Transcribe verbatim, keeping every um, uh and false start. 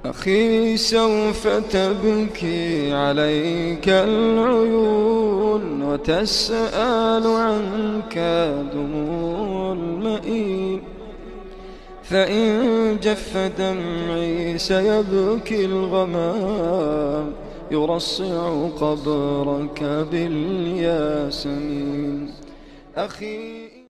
أخي سوف تبكي عليك العيون وتسأل عنك دموع المئين، فإن جف دمعي سيبكي الغمام يرصع قبرك بالياسمين. أخي